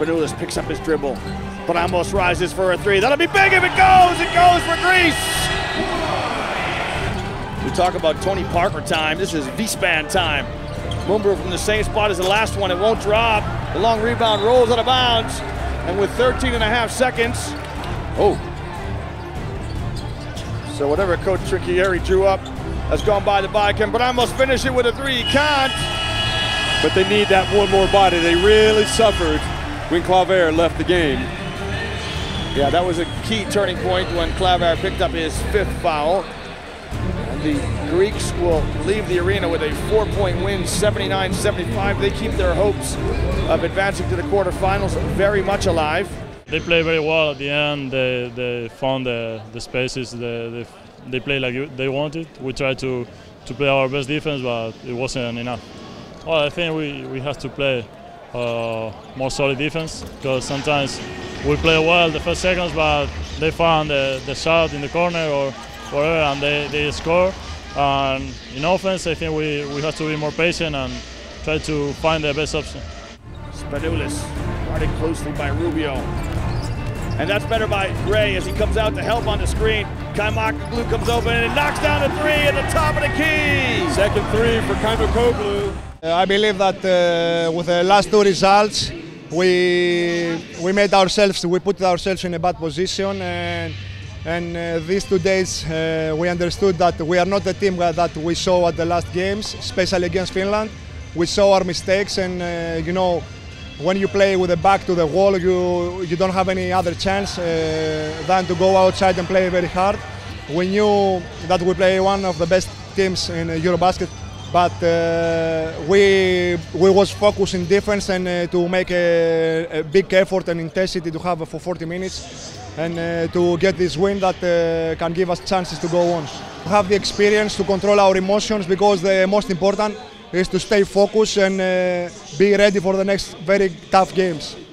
Spanoulis picks up his dribble, but almost rises for a three. That'll be big if it goes! It goes for Greece! We talk about Tony Parker time. This is V-Span time. Mumbrou from the same spot as the last one. It won't drop. The long rebound rolls out of bounds. And with 13 and a half seconds, so whatever Coach Trinchieri drew up has gone by the bike. Can Bramos finish it with a three? He can't. But they need that one more body. They really suffered when Claver left the game. Yeah, that was a key turning point when Claver picked up his 5th foul. And the Greeks will leave the arena with a 4-point win, 79-75. They keep their hopes of advancing to the quarterfinals very much alive. They play very well at the end. They found the spaces. They play like they wanted. We tried to play our best defense, but it wasn't enough. Well, I think we have to play more solid defense, because sometimes we play well the first seconds, but they found the shot in the corner or whatever, and they score. And in offense, I think we have to be more patient and try to find the best option. Spanoulis guarded closely by Rubio. And that's better by Ray as he comes out to help on the screen. Kaimakoglou comes open and knocks down a three at the top of the key. Second three for Kaimakoglou. I believe that with the last 2 results, we put ourselves in a bad position, and these 2 days we understood that we are not the team that we saw at the last games, especially against Finland. We saw our mistakes, and you know, when you play with the back to the wall, you don't have any other chance than to go outside and play very hard. We knew that we play one of the best teams in EuroBasket, but we was focused in defense and to make a big effort and intensity to have for 40 minutes and to get this win that can give us chances to go on. We have the experience to control our emotions, because the most important is to stay focused and be ready for the next very tough games.